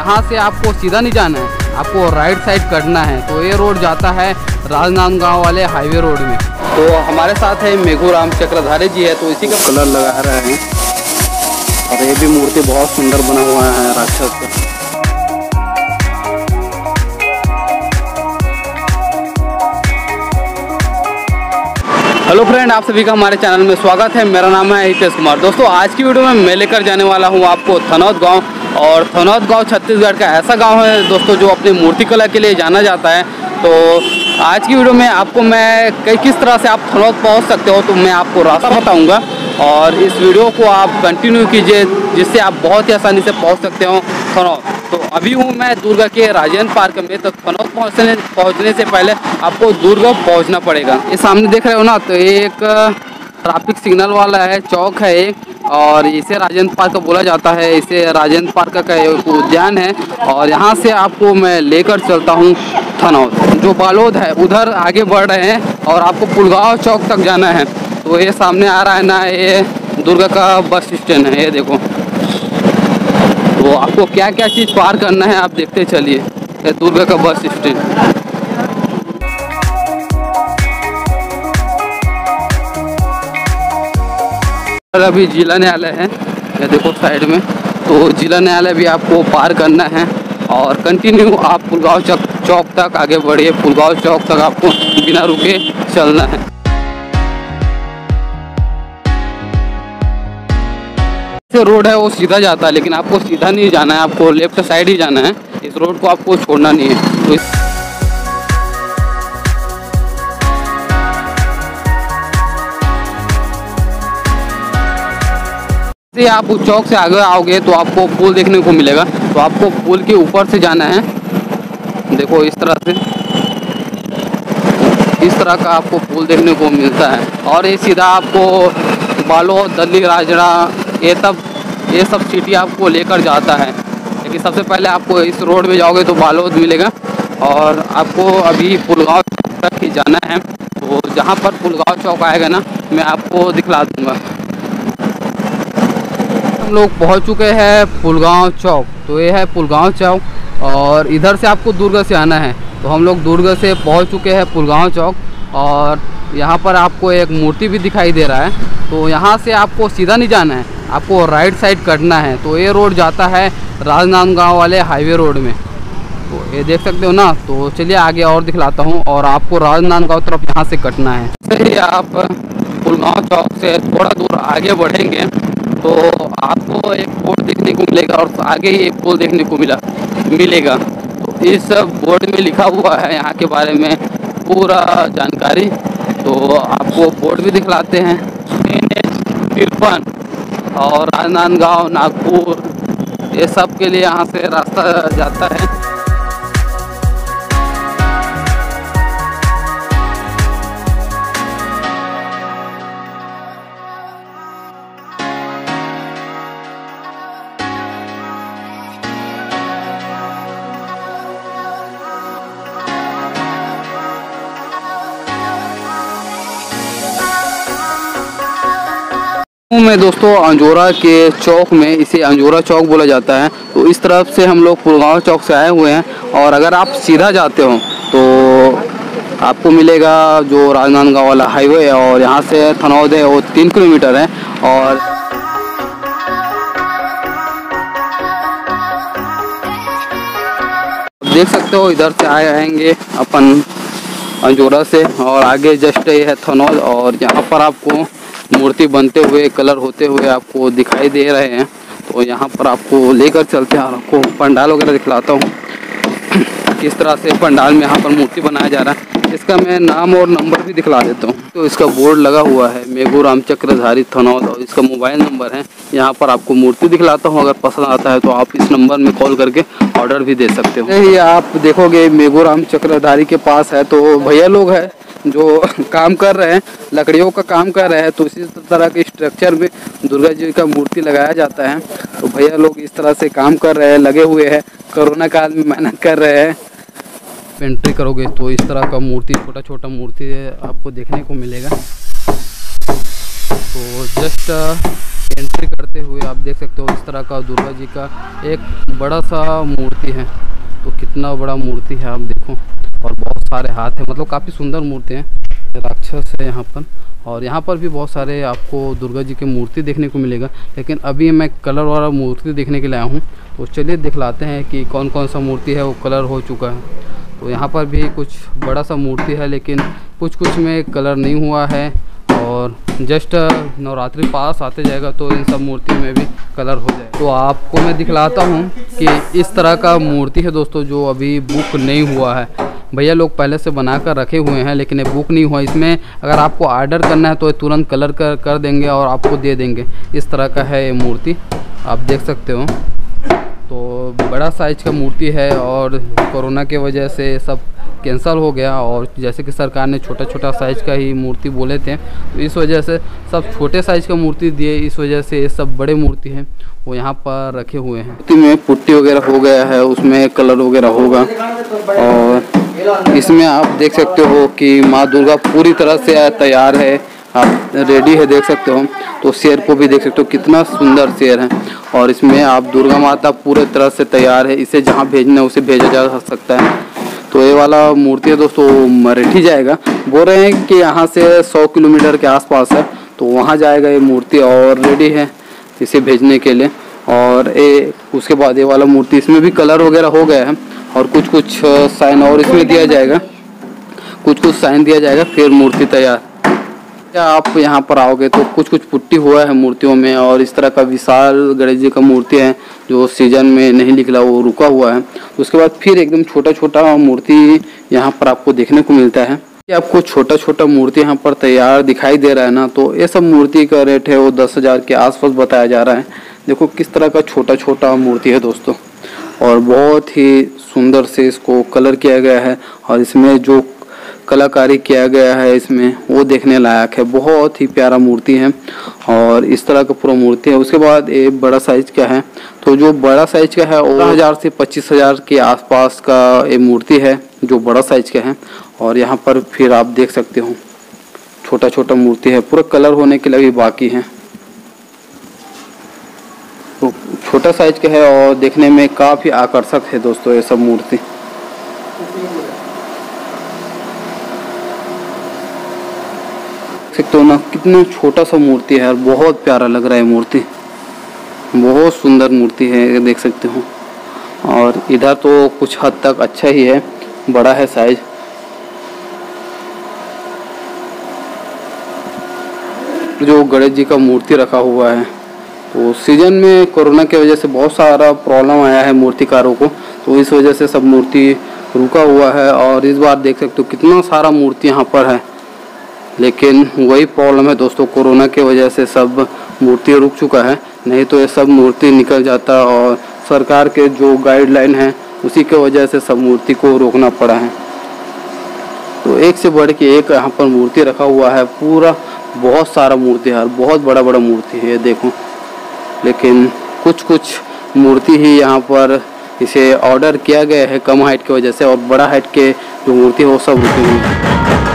यहाँ से आपको सीधा नहीं जाना है, आपको राइट साइड करना है। तो ये रोड जाता है राजनांदगांव वाले हाईवे रोड में। तो हमारे साथ है मेघूराम चक्रधारी जी है, तो इसी का कलर लगा रहे हैं। और ये भी मूर्ति बहुत सुंदर बना हुआ है राक्षस का। हेलो फ्रेंड, आप सभी का हमारे चैनल में स्वागत है। मेरा नाम है हितेश कुमार। दोस्तों, आज की वीडियो में मैं लेकर जाने वाला हूं आपको थनौत गांव। और थनौत गांव छत्तीसगढ़ का ऐसा गांव है दोस्तों जो अपनी मूर्ति कला के लिए जाना जाता है। तो आज की वीडियो में आपको मैं किस तरह से आप थनौत पहुंच सकते हो, तो मैं आपको रास्ता बताऊंगा। और इस वीडियो को आप कंटिन्यू कीजिए, जिससे आप बहुत ही आसानी से पहुँच सकते हो थनौत। तो अभी हूँ मैं दुर्ग के राजेंद्र पार्क में। तो थनौत पहुँचने से पहले आपको दुर्ग पहुँचना पड़ेगा। ये सामने देख रहे हो ना, तो ये एक ट्रैफिक सिग्नल वाला है, चौक है एक, और इसे राजेंद्र पार्क बोला जाता है। इसे राजेंद्र पार्क का एक उद्यान है। और यहाँ से आपको मैं लेकर चलता हूँ थनौत। जो बालोद है उधर आगे बढ़ रहे हैं और आपको पुलगांव चौक तक जाना है। तो ये सामने आ रहा है ना, ये दुर्ग का बस स्टैंड है, ये देखो। तो आपको क्या क्या चीज़ पार करना है आप देखते चलिए। ये दुर्ग का बस स्टैंड। अभी जिला न्यायालय है, ये देखो साइड में। तो जिला न्यायालय भी आपको पार करना है। और कंटिन्यू आप पुलगांव चौक तक आगे बढ़िए। पुलगांव चौक तक आपको बिना रुके चलना है। रोड है वो सीधा जाता है, लेकिन आपको सीधा नहीं जाना है, आपको लेफ्ट साइड ही जाना है। इस रोड को आपको छोड़ना नहीं है। तो से आप उस चौक से आगे आओगे तो आपको पुल देखने को मिलेगा। तो आपको पुल के ऊपर से जाना है। देखो इस तरह से, इस तरह का आपको पुल देखने को मिलता है। और ये सीधा आपको बालोद, दल्ली, राजड़ा, ये सब सिटी आपको लेकर जाता है। लेकिन सबसे पहले आपको इस रोड में जाओगे तो बालोद मिलेगा। और आपको अभी पुलगांव चौक तक ही जाना है। तो जहाँ पर पुलगांव चौक आएगा ना, मैं आपको दिखला दूँगा। हम लोग पहुँच चुके हैं पुलगांव चौक। तो ये है पुलगांव चौक और इधर से आपको दुर्ग से आना है। तो हम लोग दुर्ग से पहुँच चुके हैं पुलगांव चौक। और यहाँ पर आपको एक मूर्ति भी दिखाई दे रहा है। तो यहाँ से आपको सीधा नहीं जाना है, आपको राइट साइड करना है। तो ये रोड जाता है राजनांदगांव वाले हाईवे रोड में। तो ये देख सकते हो ना। तो चलिए आगे और दिखलाता हूँ। और आपको राजनांदगांव तरफ यहाँ से कटना है। जैसे आप पुलगांव चौक से थोड़ा दूर आगे बढ़ेंगे तो आपको एक बोर्ड देखने को मिलेगा और आगे ही एक पुल देखने को मिलेगा। तो इस बोर्ड में लिखा हुआ है यहाँ के बारे में पूरा जानकारी। तो आपको बोर्ड भी दिखलाते हैं। NH-53 और राजनांदगांव, नागपुर, ये सब के लिए यहाँ से रास्ता जाता है। में दोस्तों अंजोरा के चौक में, इसे अंजोरा चौक बोला जाता है। तो इस तरफ से हम लोग पुलगांव चौक से आए हुए हैं। और अगर आप सीधा जाते हो तो आपको मिलेगा जो राजनांदगांव वाला हाईवे है। और यहाँ से थनौत है वो 3 किलोमीटर है। और देख सकते हो इधर से आएंगे अपन अंजोरा से, और आगे जस्ट ये है थनौत। और यहाँ पर आपको मूर्ति बनते हुए, कलर होते हुए आपको दिखाई दे रहे हैं। तो यहाँ पर आपको लेकर चलते हैं और आपको पंडाल वगैरह दिखलाता हूँ किस तरह से पंडाल में यहाँ पर मूर्ति बनाया जा रहा है। इसका मैं नाम और नंबर भी दिखला देता हूँ। तो इसका बोर्ड लगा हुआ है मेघूराम चक्रधारी थनौत, और इसका मोबाइल नंबर है। यहाँ पर आपको मूर्ति दिखलाता हूँ। अगर पसंद आता है तो आप इस नंबर में कॉल करके ऑर्डर भी दे सकते हो। यही आप देखोगे मेघूराम चक्रधारी के पास है। तो भैया लोग हैं जो काम कर रहे हैं, लकड़ियों का काम कर रहे हैं। तो इसी तरह के स्ट्रक्चर में दुर्गा जी का मूर्ति लगाया जाता है। तो भैया लोग इस तरह से काम कर रहे हैं, लगे हुए हैं, कोरोना काल में मेहनत कर रहे हैं। एंट्री करोगे तो इस तरह का मूर्ति, छोटा छोटा मूर्ति आपको देखने को मिलेगा। तो जस्ट एंट्री करते हुए आप देख सकते हो इस तरह का दुर्गा जी का एक बड़ा सा मूर्ति है। तो कितना बड़ा मूर्ति है आप देखो, और बहुत सारे हाथ हैं, मतलब काफ़ी सुंदर मूर्ति है। राक्षस है यहाँ पर, और यहाँ पर भी बहुत सारे आपको दुर्गा जी की मूर्ति देखने को मिलेगा। लेकिन अभी मैं कलर वाला मूर्ति देखने के लिए आया हूँ, तो चलिए दिखलाते हैं कि कौन कौन सा मूर्ति है वो कलर हो चुका है। तो यहाँ पर भी कुछ बड़ा सा मूर्ति है, लेकिन कुछ कुछ में कलर नहीं हुआ है, और जस्ट नवरात्रि पास आते जाएगा तो इन सब मूर्तियों में भी कलर हो जाए। तो आपको मैं दिखलाता हूँ कि इस तरह का मूर्ति है दोस्तों, जो अभी बुक नहीं हुआ है। भैया लोग पहले से बना कर रखे हुए हैं, लेकिन ये बुक नहीं हुआ। इसमें अगर आपको ऑर्डर करना है तो ये तुरंत कलर कर देंगे और आपको दे देंगे। इस तरह का है ये मूर्ति, आप देख सकते हो। तो बड़ा साइज का मूर्ति है, और कोरोना के वजह से सब कैंसिल हो गया, और जैसे कि सरकार ने छोटा छोटा साइज का ही मूर्ति बोले थे, तो इस वजह से सब छोटे साइज का मूर्ति दिए। इस वजह से ये सब बड़े मूर्ति हैं वो यहाँ पर रखे हुए हैं। मूर्ति में पुट्टी वगैरह हो गया है, उसमें कलर वगैरह होगा। और इसमें आप देख सकते हो कि माँ दुर्गा पूरी तरह से तैयार है, आप रेडी है, देख सकते हो। तो शेर को भी देख सकते हो, कितना सुंदर शेर है। और इसमें आप दुर्गा माता पूरे तरह से तैयार है, इसे जहाँ भेजना है उसे भेजा जा सकता है। तो ये वाला मूर्ति है दोस्तों मरेठी जाएगा, बोल रहे हैं कि यहाँ से 100 किलोमीटर के आसपास है, तो वहाँ जाएगा ये मूर्ति, और रेडी है इसे भेजने के लिए। और ये उसके बाद ये वाला मूर्ति, इसमें भी कलर वगैरह हो गया है, और कुछ कुछ साइन और इसमें दिया जाएगा, कुछ कुछ साइन दिया जाएगा, फिर मूर्ति तैयार। आप यहाँ पर आओगे तो कुछ कुछ पुट्टी हुआ है मूर्तियों में, और इस तरह का विशाल गणेश जी का मूर्ति है जो सीजन में नहीं निकला, वो रुका हुआ है। उसके बाद फिर एकदम छोटा छोटा मूर्ति यहाँ पर आपको देखने को मिलता है। कि आपको छोटा छोटा मूर्ति यहाँ पर तैयार दिखाई दे रहा है ना, तो ये सब मूर्ति का रेट है वो 10,000 के आसपास बताया जा रहा है। देखो किस तरह का छोटा छोटा मूर्ति है दोस्तों, और बहुत ही सुंदर से इसको कलर किया गया है, और इसमें जो कलाकारी किया गया है इसमें वो देखने लायक है। बहुत ही प्यारा मूर्ति है, और इस तरह का पूरा मूर्ति है। उसके बाद ये बड़ा साइज का है, तो जो बड़ा साइज का है 15,000 से 25,000 के आसपास का ये मूर्ति है जो बड़ा साइज का है। और यहाँ पर फिर आप देख सकते हो छोटा छोटा मूर्ति है, पूरा कलर होने के लिए भी बाकी है। तो छोटा साइज का है और देखने में काफ़ी आकर्षक है दोस्तों ये सब मूर्ति। सकते हो ना कितना छोटा सा मूर्ति है, और बहुत प्यारा लग रहा है मूर्ति, बहुत सुंदर मूर्ति है, देख सकते हो। और इधर तो कुछ हद तक अच्छा ही है, बड़ा है साइज। जो गणेश जी का मूर्ति रखा हुआ है, तो सीजन में कोरोना की वजह से बहुत सारा प्रॉब्लम आया है मूर्तिकारों को, तो इस वजह से सब मूर्ति रुका हुआ है। और इस बार देख सकते हो कितना सारा मूर्ति यहाँ पर है, लेकिन वही प्रॉब्लम है दोस्तों, कोरोना की वजह से सब मूर्ति रुक चुका है, नहीं तो ये सब मूर्ति निकल जाता। और सरकार के जो गाइडलाइन है उसी के वजह से सब मूर्ति को रोकना पड़ा है। तो एक से बढ़ के एक यहाँ पर मूर्ति रखा हुआ है, पूरा बहुत सारा मूर्ति है, बहुत बड़ा बड़ा मूर्ति है ये देखो। लेकिन कुछ कुछ मूर्ति ही यहाँ पर इसे ऑर्डर किया गया है कम हाइट की वजह से, और बड़ा हाइट के जो मूर्ति है वो सब रुके हुए हैं।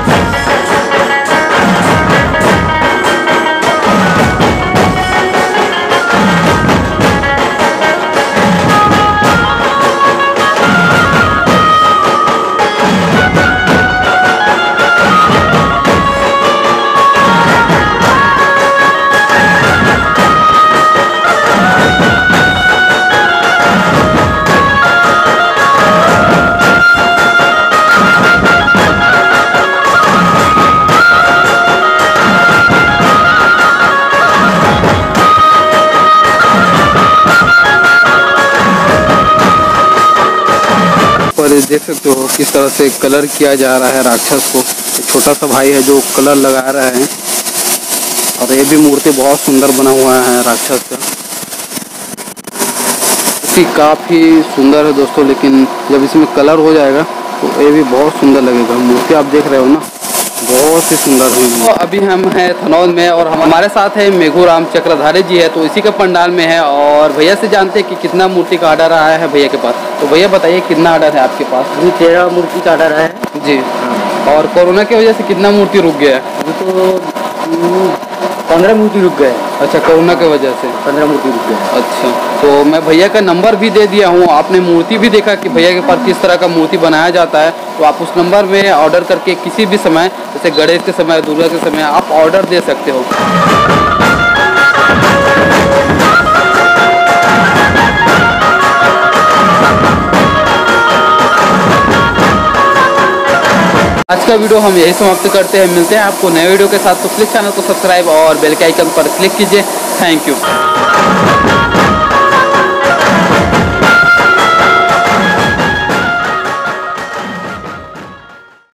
देख सकते हो किस तरह से कलर किया जा रहा है राक्षस को। छोटा सा भाई है जो कलर लगा रहा है, और ये भी मूर्ति बहुत सुंदर बना हुआ है राक्षस का, काफ़ी सुंदर है दोस्तों। लेकिन जब इसमें कलर हो जाएगा तो ये भी बहुत सुंदर लगेगा। मूर्ति आप देख रहे हो ना, बहुत ही सुंदर है। तो अभी हम हैं थनौद में, और हमारे साथ है मेघूराम चक्रधारी जी है, तो इसी के पंडाल में है। और भैया से जानते हैं कि कितना मूर्ति का ऑर्डर आया है भैया के पास। तो भैया बताइए कितना ऑर्डर है आपके पास? अभी 13 मूर्ति का ऑर्डर है जी। और कोरोना की वजह से कितना मूर्ति रुक गया है? अभी तो 15 मूर्ति रुक गए हैं। अच्छा, कोरोना के वजह से 15 मूर्ति रुक गए हैं। अच्छा, तो मैं भैया का नंबर भी दे दिया हूँ। आपने मूर्ति भी देखा कि भैया के पास किस तरह का मूर्ति बनाया जाता है, तो आप उस नंबर में ऑर्डर करके किसी भी समय, जैसे गणेश के समय, दुर्गा के समय, आप ऑर्डर दे सकते हो। आज का वीडियो हम यही समाप्त करते हैं। मिलते हैं आपको नए वीडियो के साथ, तो प्लीज़ चैनल को सब्सक्राइब और बेल के आइकन पर क्लिक कीजिए। Thank you.